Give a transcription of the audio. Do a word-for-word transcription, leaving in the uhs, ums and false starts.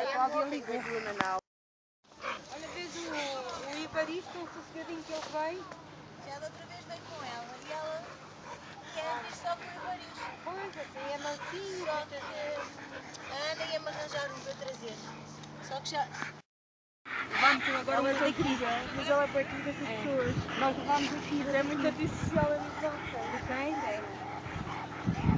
Cláudia ligou. Olha, vês o, o Ibaristo, o sossegadinho que ele veio? Já da outra vez veio com ela e ela quer vir só com o Ibaristo. Pois, até é mansinho. Só que a Ana ia-me arranjar um para trazer. Só que já... Levámos agora uma daqui, mas ela é para aqui dessas é. pessoas. Nós levámos aqui, É muito antissocial a nível de de quem? É.